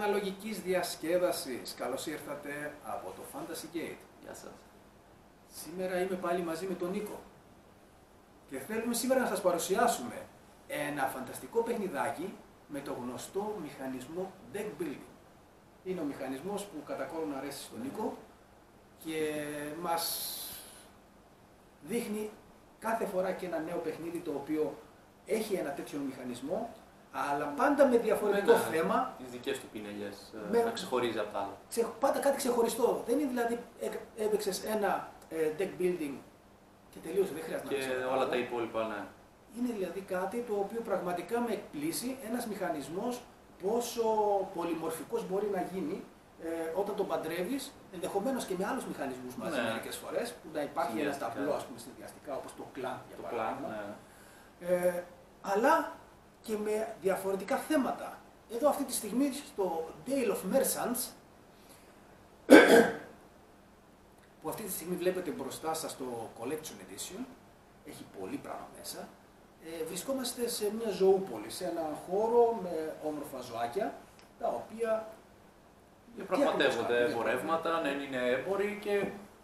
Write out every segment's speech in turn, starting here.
αναλογικής διασκέδασης. Καλώς ήρθατε από το Fantasy Gate. Γεια σας. Σήμερα είμαι πάλι μαζί με τον Νίκο. Και θέλουμε σήμερα να σας παρουσιάσουμε ένα φανταστικό παιχνιδάκι με το γνωστό μηχανισμό deck building. Είναι ο μηχανισμός που κατά κόρον αρέσει στον Νίκο και μας δείχνει κάθε φορά και ένα νέο παιχνίδι το οποίο έχει ένα τέτοιο μηχανισμό, αλλά πάντα με διαφορετικό θέμα. Τις δικές του πινελιές, Με... να ξεχωρίζει από τα άλλα. Πάντα κάτι ξεχωριστό. Δεν είναι δηλαδή έπαιξες ένα deck building και τελείωσε, δεν χρειάζεται να Και όλα τα υπόλοιπα, ναι. Είναι δηλαδή κάτι το οποίο πραγματικά με εκπλήσει, ένας μηχανισμός πόσο πολυμορφικός μπορεί να γίνει όταν τον παντρεύεις, ενδεχομένως και με άλλους μηχανισμούς μαζί μερικές φορές, που να υπάρχει ένα ταμπλό, ας πούμε, συνδυαστικά, όπως το clan για παράδειγμα. Ναι. Αλλά και με διαφορετικά θέματα. Εδώ αυτή τη στιγμή στο Tale of Merchants, που αυτή τη στιγμή βλέπετε μπροστά σας το Collection Edition, έχει πολύ πράγμα μέσα, βρισκόμαστε σε μια ζωούπολη, σε ένα χώρο με όμορφα ζωάκια, τα οποία Πραγματεύονται εμπορεύματα, ναι, είναι έμποροι και...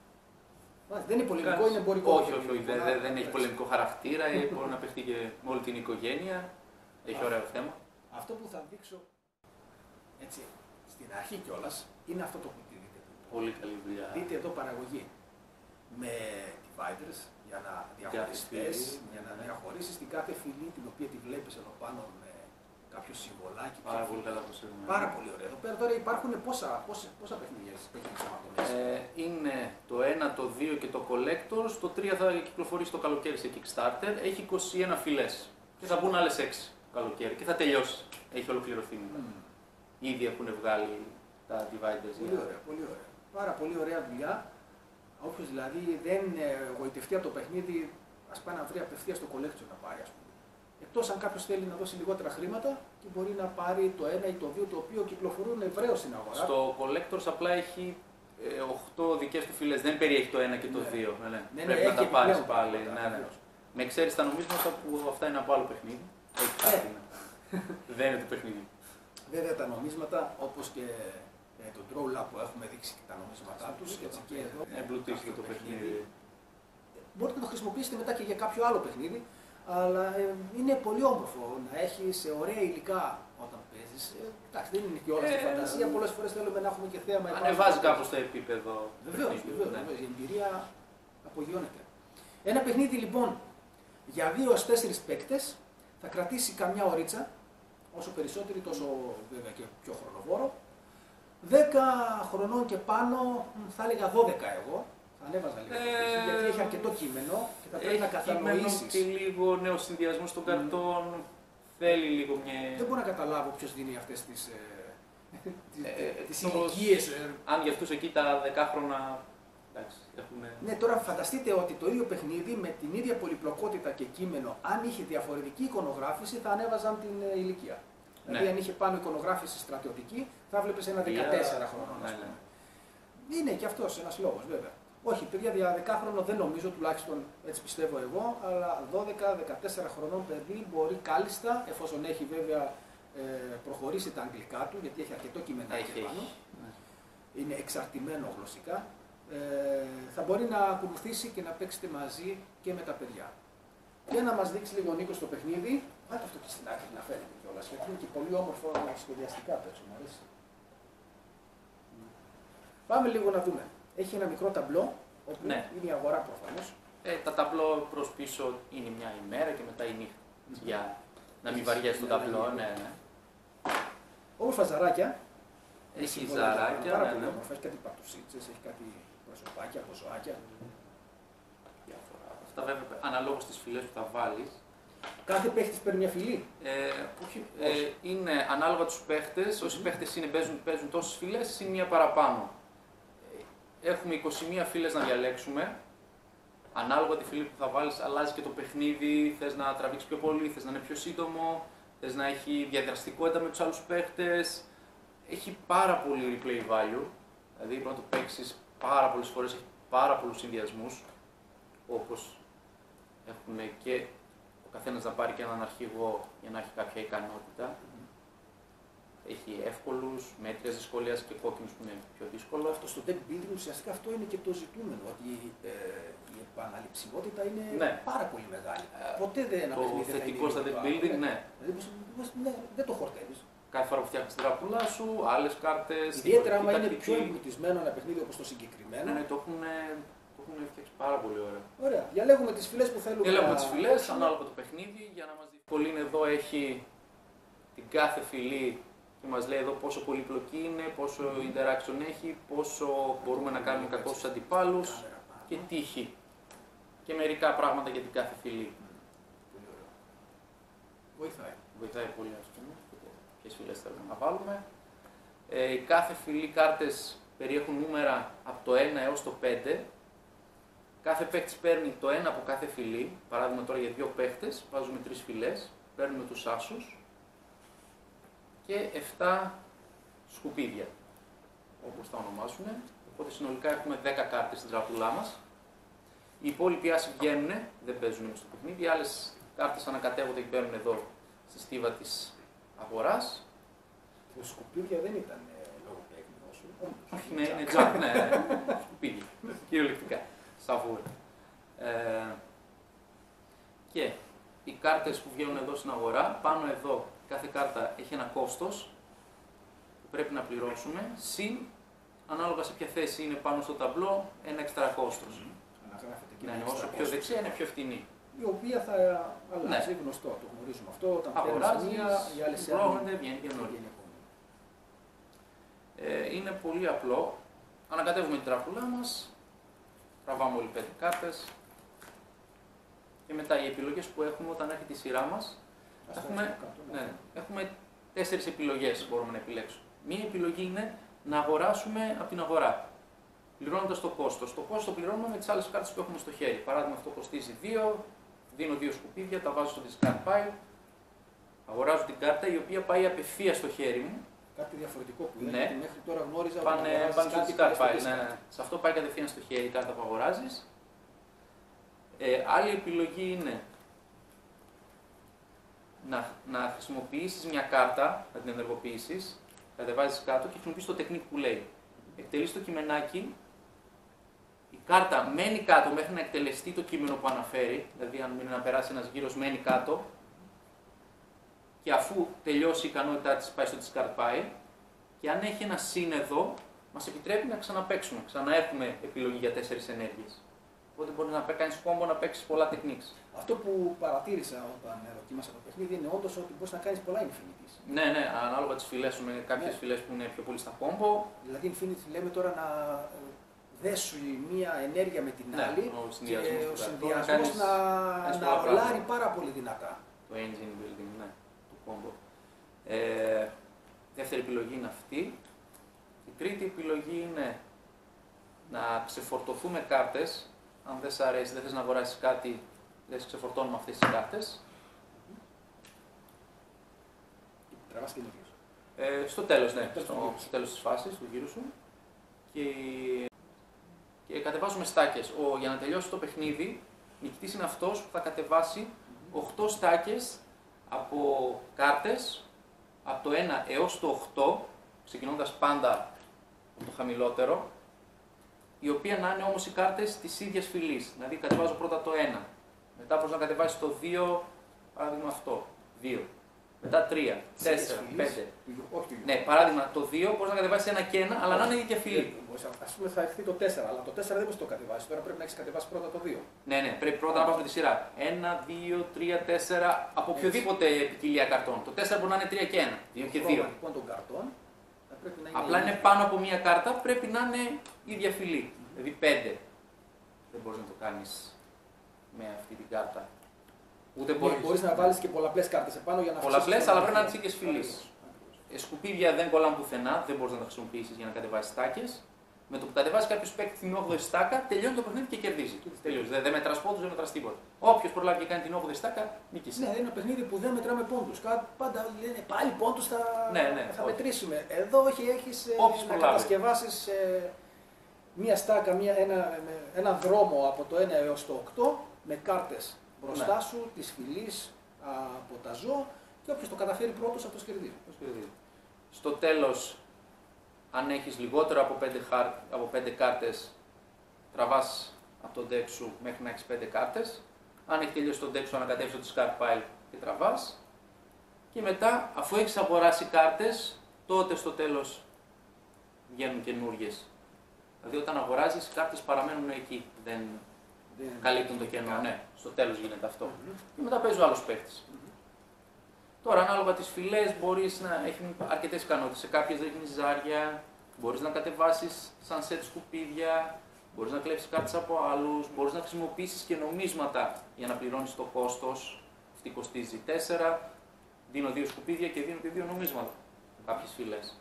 Δεν είναι πολεμικό, είναι εμπορικό. Όχι, δεν έχει πολεμικό χαρακτήρα, μπορεί να παιχτεί και με όλη την οικογένεια, έχει ωραίο θέμα. Αυτό που θα δείξω έτσι, στην αρχή κιόλας, είναι αυτό το κουτί. Πολύ καλή δουλειά. Δείτε εδώ παραγωγή με dividers για να διαχωριστείς, για να διαχωρίσεις την κάθε φυλή την οποία τη βλέπεις εδώ πάνω με κάποιο συμβολάκι. Πάρα πολύ καλά προσέγγιση. Πάρα πολύ ωραία. Εδώ πέρα τώρα υπάρχουν πόσα παιχνίδια Είναι το 1, το 2 και το Collectors. Το 3 θα κυκλοφορήσει το καλοκαίρι σε Kickstarter. Έχει 21 φυλές. Και θα μπουν άλλες 6 καλοκαίρι και θα τελειώσει. Έχει ολοκληρωθεί μετά. Ήδη έχουν βγάλει τα dividers. Πολύ ωραία, πολύ ωραία. Πάρα πολύ ωραία δουλειά. Όποιος δηλαδή δεν γοητευτεί από το παιχνίδι, ας πάει να βρει απευθείας το collection να πάρει, ας πούμε. Εκτός αν κάποιος θέλει να δώσει λιγότερα χρήματα και μπορεί να πάρει το 1 ή το 2, το οποίο κυκλοφορούν ευρέως στην αγορά. Στο Collectors απλά έχει 8 δικές του φυλές, δεν περιέχει το 1 και το 2. Πρέπει να τα πάρεις πάλι. Με εξαίρεση τα νομίσματα που αυτά είναι από άλλο παιχνίδι. Έχει κάτι. Δεν είναι το παιχνίδι. Βέβαια τα νομίσματα, όπως και το Draw Lab που έχουμε δείξει και τα νομίσματά τους, έτσι και εδώ. Εμπλουτίσει και το παιχνίδι. Μπορείτε να το χρησιμοποιήσετε μετά και για κάποιο άλλο παιχνίδι, αλλά είναι πολύ όμορφο να έχει ωραία υλικά όταν παίζεις. Εντάξει, δεν είναι και όλα στη φαντασία, πολλές φορές θέλουμε να έχουμε και θέαμα. Ανεβάζει κάπως το επίπεδο. Βεβαίως, η εμπειρία απογειώνεται. Ένα παιχνίδι λοιπόν για 2-4 παίκτες θα κρατήσει καμιά ωρίτσα, όσο περισσότερη τόσο βέβαια και πιο χρονοβόρο. 10 χρονών και πάνω, θα έλεγα 12 εγώ, θα ανέβαζα λίγο, γιατί έχει αρκετό κείμενο και θα πρέπει να κατανοήσεις. Και λίγο νέο συνδυασμό των καρτών, θέλει λίγο μια... Δεν μπορώ να καταλάβω ποιος δίνει αυτές τις ηλικίες. Αν για αυτούς εκεί τα 10χρονα, εντάξει, έχουν... Ναι, τώρα φανταστείτε ότι το ίδιο παιχνίδι με την ίδια πολυπλοκότητα και κείμενο, αν είχε διαφορετική εικονογράφηση, θα ανέβαζαν την ηλικία. Δηλαδή, αν είχε πάνω εικονογράφηση στρατιωτική, θα βλέπεις ένα 14 χρόνο. Είναι και αυτός ένας λόγος, βέβαια. Όχι, παιδιά, για 10χρονο δεν νομίζω, τουλάχιστον έτσι πιστεύω εγώ, αλλά 12-14 χρονών παιδί μπορεί κάλλιστα, εφόσον έχει βέβαια προχωρήσει τα αγγλικά του, γιατί έχει αρκετό κειμενάκι πάνω, είναι εξαρτημένο γλωσσικά, θα μπορεί να ακολουθήσει και να παίξετε μαζί και με τα παιδιά. Και να μας δείξει λίγο ο Νίκος το παιχνίδι. Πάτε αυτό και στην άκρη να φαίνεται κιόλας, γιατί είναι και πολύ όμορφο σχεδιαστικά πέτσο, μου αρέσει. Πάμε λίγο να δούμε. Έχει ένα μικρό ταμπλό, όπου είναι η αγορά προφανώς. Τα ταμπλό προς πίσω είναι μια ημέρα και μετά η νύχτα. Για να μην βαριέσαι το ταμπλό, Όμορφα ζαράκια. Έχει ζαράκια, πάρα πολύ όμορφα. Έχει κάτι παρτουσίτσες, έχει κάτι προσωπάκια, ποζοάκια. Αυτά βέβαια αναλόγως τις φυλές που θα βάλεις. Κάθε παίχτης παίρνει μια φυλή. Όχι. Είναι ανάλογα τους παίχτες. Όσοι παίχτες παίζουν τόσες φυλές ή μία παραπάνω. Έχουμε 21 φυλές να διαλέξουμε. Ανάλογα τη φυλή που θα βάλεις, αλλάζει και το παιχνίδι. Θες να τραβήξεις πιο πολύ, θες να είναι πιο σύντομο, θες να έχει διαδραστικότητα με τους άλλους παίχτες. Έχει πάρα πολύ replay value. Δηλαδή μπορεί να το παίξεις πάρα πολλές φορές, έχει πάρα πολλούς συνδυασμούς. Όπως έχουμε και ο καθένας να πάρει και έναν αρχηγό για να έχει κάποια ικανότητα. Έχει εύκολους, μέτριας δυσκολίας και κόκκινους που είναι πιο δύσκολο. Αυτό στο deck building ουσιαστικά αυτό είναι και το ζητούμενο. Ότι η επαναληψιμότητα είναι πάρα πολύ μεγάλη. Ποτέ δεν ένα παιχνίδι. Το θετικό στα deck building, ναι. Δεν το χορτεύεις. Κάθε φορά που φτιάχνεις την τράπουλά σου, άλλες κάρτες. Ιδιαίτερα άμα είναι πιο εμπλουτισμένο ένα παιχνίδι όπως το συγκεκριμένο. Ναι, το έχουν φτιάξει πάρα πολύ ωραία. Ωραία. Διαλέγουμε τις φυλές που θέλουμε. Διαλέγουμε τις φυλές, ανάλογα το παιχνίδι, για να μας διευκολύνει. Εδώ έχει την κάθε φυλή και μας λέει εδώ πόσο πολύπλοκη είναι, πόσο interaction έχει, πόσο μπορούμε να κάνουμε κακό στους αντιπάλους και τύχη. Και μερικά πράγματα για την κάθε φυλή. Βοηθάει πολύ, ας πούμε. Ποιες φυλές θέλουμε να βάλουμε. Η κάθε φυλή κάρτες περιέχουν νούμερα από το 1 έως το 5. Κάθε παίκτης παίρνει το 1 από κάθε φυλή. Παράδειγμα τώρα για 2 παίκτες, βάζουμε 3 φυλές, παίρνουμε τους άσους και 7 σκουπίδια, όπως τα ονομάσουν. Οπότε συνολικά έχουμε 10 κάρτες στην τραπουλά μας. Οι υπόλοιποι άσοι βγαίνουν, δεν παίζουν στο παιχνίδι. Οι άλλες κάρτες ανακατεύονται και μπαίνουν εδώ στη στίβα της αγοράς. Τα σκουπίδια δεν ήταν λογοπαίγνιο σου. Όχι, ναι, είναι τζακ, ναι, σκουπίδια, κυριολεκτικά, σαβούρ. Και οι κάρτες που βγαίνουν εδώ στην αγορά, πάνω εδώ κάθε κάρτα έχει ένα κόστος που πρέπει να πληρώσουμε, συν, ανάλογα σε ποια θέση είναι πάνω στο ταμπλό, ένα έξτρα κόστος. Ναι, όσο πιο δεξιά είναι πιο φτηνή. Η οποία θα αλλάζει, γνωστό, το γνωρίζουμε αυτό. Όταν αγοράζεις, οι άλλες πληρώνονται, βγαίνει καινούργια. Είναι πολύ απλό. Ανακατεύουμε την τράπουλά μας, τραβάμε όλοι 5 κάρτες και μετά οι επιλογές που έχουμε όταν έρχεται η σειρά μας, έχουμε 4 επιλογές που μπορούμε να επιλέξουμε. Μία επιλογή είναι να αγοράσουμε από την αγορά, πληρώνοντας το κόστος. Το κόστος το πληρώνουμε με τις άλλες κάρτες που έχουμε στο χέρι. Παράδειγμα, αυτό κοστίζει 2, δίνω 2 σκουπίδια, τα βάζω στο discard pile, αγοράζω την κάρτα η οποία πάει απευθείας στο χέρι μου. Κάτι διαφορετικό που είναι, γιατί μέχρι τώρα γνώριζα ότι πάνε στο discard pile. Ναι. Σε αυτό πάει κατευθείαν στο χέρι η κάρτα που αγοράζεις. Άλλη επιλογή είναι να χρησιμοποιήσεις μια κάρτα, να την ενεργοποιήσεις, κατεβάζεις κάτω και χρησιμοποιείς το technique που λέει. Εκτελείς το κειμενάκι, η κάρτα μένει κάτω μέχρι να εκτελεστεί το κείμενο που αναφέρει, δηλαδή αν μείνει να περάσει ένας γύρος μένει κάτω και αφού τελειώσει η ικανότητά της πάει στο discard pile και αν έχει ένα συν εδώ, μας επιτρέπει να ξαναπαίξουμε, ξαναέχουμε επιλογή για 4 ενέργειες. Οπότε μπορεί να κάνεις κόμπο, να παίξεις πολλά techniques. Αυτό που παρατήρησα όταν δοκίμασα το παιχνίδι είναι όντως ότι μπορείς να κάνεις πολλά infinities. Ναι, ανάλογα τις φυλές σου, με κάποιες φυλές που είναι πιο πολύ στα κόμπο. Δηλαδή, infinity λέμε τώρα να δέσου μία ενέργεια με την άλλη και ο συνδυασμός να ρολάρει πάρα πολύ δυνατά. Το engine building, ναι, το κόμπο. Δεύτερη επιλογή είναι αυτή. Η τρίτη επιλογή είναι να ξεφορτωθούμε κάρτες. Αν δεν σ' αρέσει, δεν θες να αγοράσεις κάτι, λες ξεφορτώνουμε αυτές τις κάρτες. Τραβάς καινούργιες. Στο τέλος, ναι, στο τέλος της φάσης, του γύρου σου. Και κατεβάζουμε στάκες. Για να τελειώσει το παιχνίδι, νικητής είναι αυτός που θα κατεβάσει 8 στάκες από κάρτες, από το 1 έως το 8, ξεκινώντας πάντα από το χαμηλότερο, η οποία να είναι όμως οι κάρτες της ίδιας φυλής. Δηλαδή κατεβάζω πρώτα το 1, μετά μπορείς να κατεβάσεις το 2, παράδειγμα αυτό, 2. Μετά 3, 4, 5. Ναι, παράδειγμα το 2 μπορείς να κατεβάσεις ένα και ένα, αλλά να είναι η ίδια φυλή. Ας πούμε θα έρθει το 4, αλλά το 4 δεν μπορείς να το κατεβάσεις. Τώρα πρέπει να έχεις κατεβάσει πρώτα το 2. Ναι, πρέπει πρώτα να πας με τη σειρά. 1, 2, 3, 4, από οποιοδήποτε ποικιλία καρτών. Το 4 μπορεί να είναι 3 και 1, 2 και 2. Λοιπόν, των καρτών θα πρέπει να είναι. Απλά είναι πάνω από μία κάρτα, πρέπει να είναι ίδια φυλή. Δηλαδή 5. Δεν μπορείς να το κάνεις με αυτή την κάρτα. Ούτε μπορείς να βάλεις και πολλαπλές κάρτες επάνω για να αυξήσεις. Πολλαπλές, αλλά πρέπει να είναι τις ίδιες φυλής. Σκουπίδια δεν κολλάνε πουθενά, δεν μπορείς να τα χρησιμοποιήσεις για να κατεβάσεις στάκες. Με το που κατεβάζει κάποιος παίκτη την 8η στάκα, τελειώνει το παιχνίδι και κερδίζει. Τελείωσε. Δεν μετράς πόντους, δεν μετράς τίποτα. Όποιος προλάβει και κάνει την 8η στάκα, νίκησε. Ναι, είναι ένα παιχνίδι που δεν μετράμε πόντους. Πάντα λένε πάλι πόντους θα μετρήσουμε. Εδώ όχι, έχεις να κατασκευάσεις μία στάκα, ένα δρόμο από το 1 έως το 8 με κάρτες μπροστά σου, της φυλής από τα ζώα και όποιος το καταφέρει πρώτος αυτός κερδίζει. Στο τέλος, αν έχεις λιγότερο από 5 κάρτες, τραβάς από το deck σου μέχρι να έχεις 5 κάρτες. Αν έχει τελειώσει το deck σου, ανακατεύεις το discard pile και τραβάς. Και μετά, αφού έχεις αγοράσει κάρτες, τότε στο τέλος βγαίνουν καινούργιες. Δηλαδή, όταν αγοράζεις, οι κάρτες παραμένουν εκεί. Δεν καλύπτουν το κενό. Ναι, στο τέλος γίνεται αυτό. Και μετά παίζει ο άλλος παίκτης. Τώρα, ανάλογα τις φυλές, μπορείς να έχουν αρκετές ικανότητες. Σε κάποιες ρίχνεις ζάρια, μπορείς να κατεβάσεις σαν σετ σκουπίδια, μπορείς να κλέψεις κάρτες από άλλους, μπορείς να χρησιμοποιήσεις και νομίσματα για να πληρώνεις το κόστος. Αυτή κοστίζει 4, δίνω 2 σκουπίδια και δίνω και 2 νομίσματα. Κάποιες φυλές.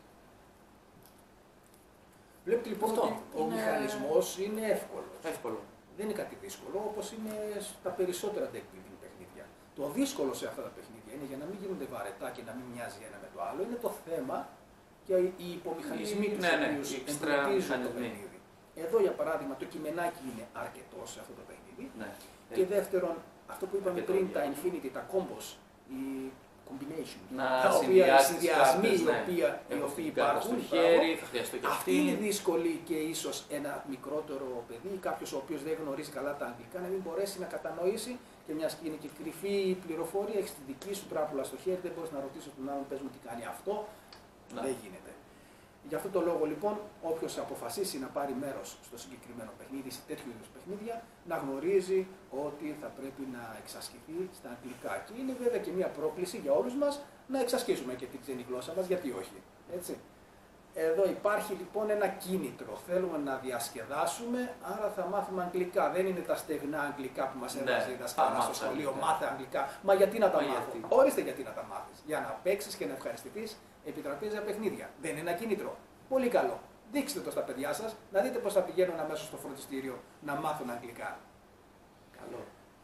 Βλέπετε λοιπόν ότι ο μηχανισμός είναι εύκολο. Δεν είναι κάτι δύσκολο, όπως είναι στα περισσότερα deck building παιχνίδια. Το δύσκολο σε αυτά τα παιχνίδια είναι, για να μην γίνονται βαρετά και να μην μοιάζει ένα με το άλλο, είναι το θέμα και οι υπομηχανισμοί τους οποίους εμπλουτίζουν το παιχνίδι. Εδώ για παράδειγμα το κειμενάκι είναι αρκετό σε αυτό το παιχνίδι. Ναι. Και δεύτερον, αυτό που είπαμε πριν, τα Infinity, τα combos, οι combination, συνδυασμοί οι οποίοι υπάρχουν, αυτή είναι δύσκολη και ίσως ένα μικρότερο παιδί, κάποιος ο οποίος δεν γνωρίζει καλά τα αγγλικά, να μην μπορέσει να κατανοήσει, και μιας και είναι και κρυφή πληροφορία, έχεις τη δική σου τράπουλα στο χέρι, δεν μπορείς να ρωτήσεις τον άλλον, πες μου τι κάνει αυτό, δεν γίνεται. Γι' αυτό το λόγο λοιπόν, όποιος αποφασίσει να πάρει μέρος στο συγκεκριμένο παιχνίδι, σε τέτοιου είδους παιχνίδια, να γνωρίζει ότι θα πρέπει να εξασκηθεί στα αγγλικά. Και είναι βέβαια και μια πρόκληση για όλους μας να εξασκήσουμε και την ξένη γλώσσα μας, γιατί όχι. Έτσι. Εδώ υπάρχει λοιπόν ένα κίνητρο. Θέλουμε να διασκεδάσουμε, άρα θα μάθουμε αγγλικά. Δεν είναι τα στεγνά αγγλικά που μας έβαζε η δασκάλα στο σχολείο. Μάθε αγγλικά. Μα γιατί να τα μάθω? Ορίστε γιατί να τα μάθεις. Για να παίξεις και να ευχαριστηθείς επί τραπέζια παιχνίδια. Δεν είναι ένα κίνητρο? Πολύ καλό. Δείξτε το στα παιδιά σας, να δείτε πώς θα πηγαίνουν αμέσως στο φροντιστήριο να μάθουν αγγλικά. Καλό.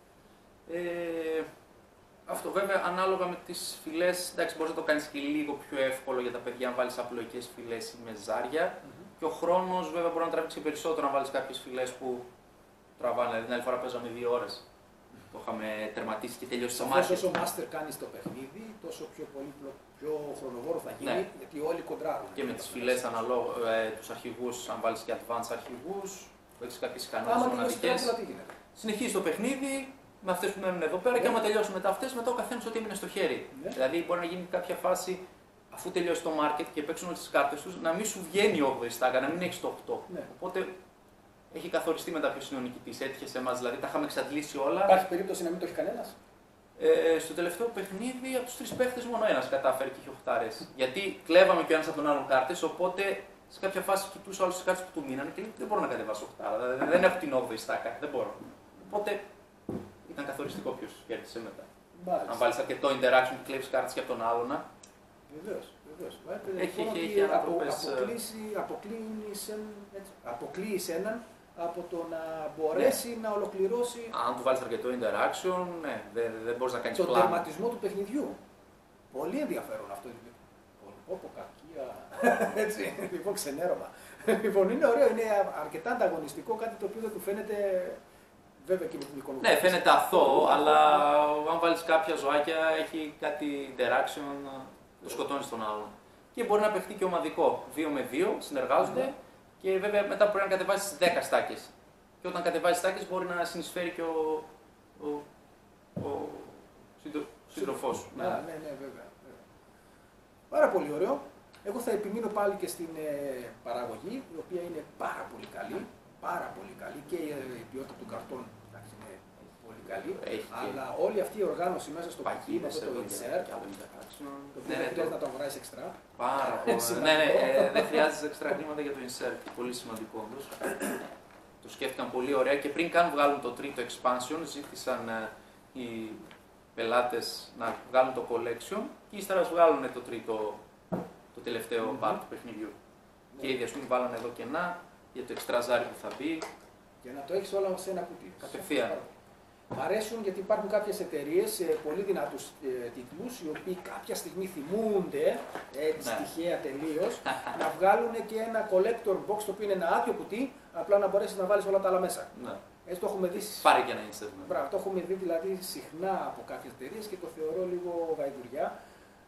Αυτό βέβαια ανάλογα με τις φυλές, εντάξει, μπορείς να το κάνεις και λίγο πιο εύκολο για τα παιδιά αν βάλεις απλοϊκές φυλές ή με ζάρια. Και ο χρόνος βέβαια μπορεί να τραβήξει περισσότερο αν βάλεις κάποιες φυλές που τραβάνε. Δηλαδή την άλλη φορά παίζαμε 2 ώρες. Το είχαμε τερματίσει και τελειώσει το μάτι. Όσο master κάνεις το παιχνίδι, τόσο πιο χρονοβόρο θα γίνει, γιατί όλοι κοντράρουν. Και με τις φυλές τους αρχηγούς, αν βάλεις και advanced αρχηγούς, που έχεις κάποιες ικανότητες μοναδικές. Συνεχίζεις το παιχνίδι με αυτές που μένουν εδώ πέρα και άμα τελειώσουν μετά αυτές, μετά ο καθένας ό,τι έμεινε στο χέρι. Δηλαδή μπορεί να γίνει κάποια φάση, αφού τελειώσει το market και παίξουν όλες τις κάρτες τους, να μην σου βγαίνει η 8η στάγκα, να μην έχεις το 8. Οπότε έχει καθοριστεί μετά ποιος είναι ο νικητής. Έτυχε σε εμάς, δηλαδή τα είχαμε εξαντλήσει όλα. Υπάρχει περίπτωση να μην το έχει κανένας? Στο τελευταίο παιχνίδι από τους 3 παίχτες μόνο ένας κατάφερε και είχε 8. Γιατί κλέβαμε και ο ένας από τον άλλον κάρτες, οπότε σε κάποια φάση κοιτούσα όλες τις κάρτες που του μείνανε και λέει δεν μπορώ να κατεβάσω 8. Δεν έχω την 8η στάκα, δεν μπορώ. Οπότε ήταν καθοριστικό ποιος κέρδισε μετά. Μάλιστα. Αν βάλεις αρκετό interaction και κλέβεις κάρτες και από τον άλλον. Βεβαίως. Έχει ανατροπές. Αποκλείεις έναν από το να μπορέσει να ολοκληρώσει. Αν του βάλεις αρκετό interaction, ναι, δεν μπορείς να κάνεις τον πλάνο. τερματισμό του παιχνιδιού. Πολύ ενδιαφέρον αυτό. Πω κακία. Έτσι, λοιπόν, ξενέρωμα. Λοιπόν, είναι ωραίο, είναι αρκετά ανταγωνιστικό, κάτι το οποίο δεν του φαίνεται. Βέβαια και με την εικονογραφία. Ναι, φαίνεται αθώο, αλλά αν βάλεις κάποια ζωάκια, έχει κάτι interaction, το σκοτώνεις τον άλλον. Και μπορεί να παιχτεί και ομαδικό. 2 με 2 συνεργάζονται και βέβαια μετά πρέπει να κατεβάσεις 10 στάκες. Και όταν κατεβάζεις στάκες μπορεί να συνεισφέρει και ο σύντροφός σου. Ναι, βέβαια. Πάρα πολύ ωραίο. Εγώ θα επιμείνω πάλι και στην παραγωγή, η οποία είναι πάρα πολύ καλή. Πάρα πολύ καλή και η ποιότητα των καρτών είναι πολύ καλή. Αλλά όλη αυτή η οργάνωση μέσα στο πακί, με το insert, το οποίο δεν χρειάζεται να το αγοράσεις εξτρά. Πάρα πολύ. Ναι, δεν χρειάζεται εξτρά χρήματα για το insert. Πολύ σημαντικό όντως. Το σκέφτηκαν πολύ ωραία και πριν καν βγάλουν το τρίτο expansion, ζήτησαν οι πελάτες να βγάλουν το collection και ύστερα βγάλουν το τελευταίο part του παιχνιδιού. Και ήδη ας πούμε βάλανε εδώ κενά για το εξτρά ζάρι που θα μπει. Για να το έχεις όλα σε ένα κουτί. Κατευθείαν. Μ' αρέσουν γιατί υπάρχουν κάποιες εταιρείες σε πολύ δυνατούς τίτλους, οι οποίοι κάποια στιγμή θυμούνται, τυχαία τελείως, να βγάλουν και ένα collector box, το οποίο είναι ένα άδειο κουτί, απλά να μπορέσεις να βάλεις όλα τα άλλα μέσα. Ναι. Έτσι το έχουμε δει. Πάρει και ένα insert. Μπράβο, το έχουμε δει δηλαδή συχνά από κάποιες εταιρείες και το θεωρώ λίγο γαϊδουριά.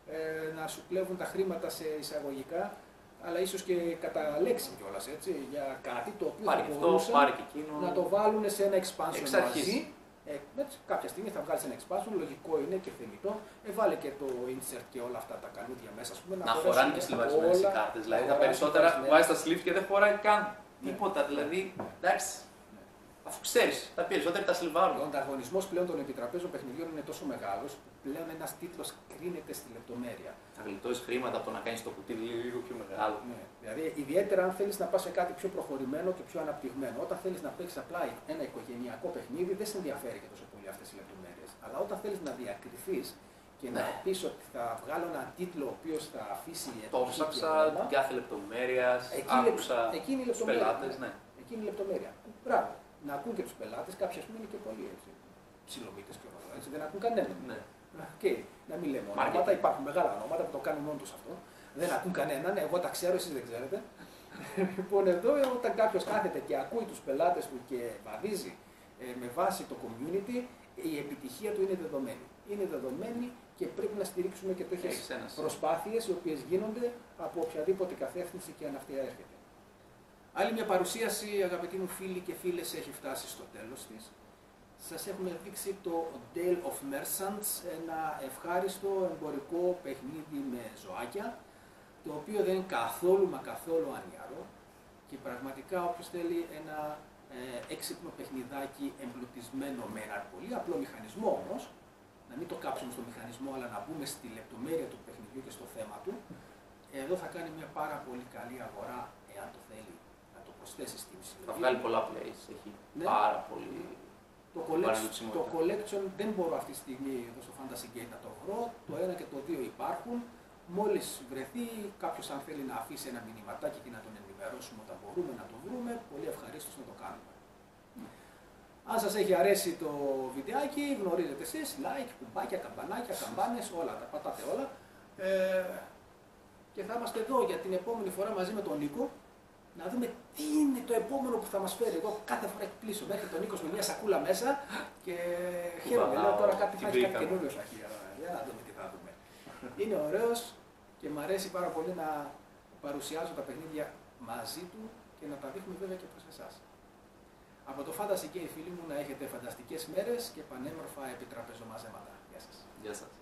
να σου κλέβουν τα χρήματα σε εισαγωγικά, αλλά ίσως και κατά λέξη κιόλας, έτσι, για κάτι το οποίο πάρει θα αυτό, μπορούσαν πάρει και εκείνο. να το βάλουν σε ένα expansion μαζί. Έτσι, κάποια στιγμή θα βγάλει ένα expansion, λογικό είναι και θεμητό. Βάλε και το insert και όλα αυτά τα καλούδια μέσα, ας πούμε. Να χωράνε και σλιβαρισμένες οι κάρτες. Δηλαδή τα περισσότερα βάζει τα sleeves και δεν χωράει καν τίποτα. Δηλαδή, εντάξει. Αφού ξέρει, τα περισσότερα τα σλιβάρουν. Ο ανταγωνισμός πλέον των επιτραπέζων παιχνιδιών είναι τόσο μεγάλος που πλέον ένας τίτλος κρίνεται στη λεπτομέρεια. Θα γλιτώσει χρήματα από το να κάνει το κουτί λίγο πιο μεγάλο. Ναι. Δηλαδή, ιδιαίτερα αν θέλει να πα σε κάτι πιο προχωρημένο και πιο αναπτυγμένο. Όταν θέλει να παίξει απλά ένα οικογενειακό παιχνίδι, δεν σε ενδιαφέρει και τόσο πολύ αυτές οι λεπτομέρειες. Αλλά όταν θέλει να διακριθεί και να πει ότι θα βγάλω έναν τίτλο ο οποίο θα αφήσει. Το ψάξα την κάθε λεπτομέρεια. Εκείνη τους πελάτες, ναι. Εκείνη η λεπτομέρεια. Μπράβο. Να ακούν και τους πελάτες, κάποιοι ας πούμε είναι και πολλοί έτσι. Ψιλομύτες και όλα έτσι, δεν ακούν κανέναν. Ναι. Και να μην λέμε ονόματα, υπάρχουν μεγάλα ονόματα που το κάνουν μόνο τους αυτό. Δεν ακούν κανέναν, εγώ τα ξέρω, εσείς δεν ξέρετε. Λοιπόν, εδώ όταν κάποιος κάθεται και ακούει τους πελάτες του και βαδίζει με βάση το community, η επιτυχία του είναι δεδομένη. Είναι δεδομένη και πρέπει να στηρίξουμε και τέτοιες προσπάθειες οι οποίες γίνονται από οποιαδήποτε κατεύθυνση και αν αυτή έρχεται. Άλλη μια παρουσίαση, αγαπητοί μου φίλοι και φίλες, έχει φτάσει στο τέλος της. Σας έχουμε δείξει το Dale of Merchants, ένα ευχάριστο εμπορικό παιχνίδι με ζωάκια, το οποίο δεν είναι καθόλου μα καθόλου ανιαρό και πραγματικά όποιος θέλει ένα έξυπνο παιχνιδάκι εμπλουτισμένο με έναν πολύ απλό μηχανισμό όμως, να μην το κάψουμε στο μηχανισμό αλλά να μπούμε στη λεπτομέρεια του παιχνιδιού και στο θέμα του, εδώ θα κάνει μια πάρα πολύ καλή αγορά εάν το θέλει. Προσθέσει στην συλλογή. Θα βγάλει πολλά plays, έχει πάρα πολύ. Το collection δεν μπορώ αυτή τη στιγμή εδώ στο Fantasy Gate να το βρω. Το 1 και το 2 υπάρχουν. Μόλις βρεθεί κάποιος αν θέλει να αφήσει ένα μηνυματάκι και να τον ενημερώσουμε όταν μπορούμε να το βρούμε, πολύ ευχαρίστως να το κάνουμε. Αν σας έχει αρέσει το βιντεάκι, γνωρίζετε εσείς, like, κουμπάκια, καμπανάκια, καμπάνες, όλα, τα πατάτε όλα. Και θα είμαστε εδώ για την επόμενη φορά μαζί με τον Νίκο. Να δούμε τι είναι το επόμενο που θα μας φέρει. Εγώ κάθε φορά εκπλήσω μέχρι τον Νίκος με μια σακούλα μέσα και χαίρομαι. Λέω τώρα κάτι θα έχει κάτι καινούριο σακί. Για να δούμε τι θα δούμε. Είναι ωραίος και μου αρέσει πάρα πολύ να παρουσιάζω τα παιχνίδια μαζί του και να τα δείχνουμε βέβαια και προς εσάς. Από το Fantasy Gate, φίλοι μου, να έχετε φανταστικές μέρες και πανέμορφα επιτραπεζομαζέματα. Γεια σας. Γεια σας.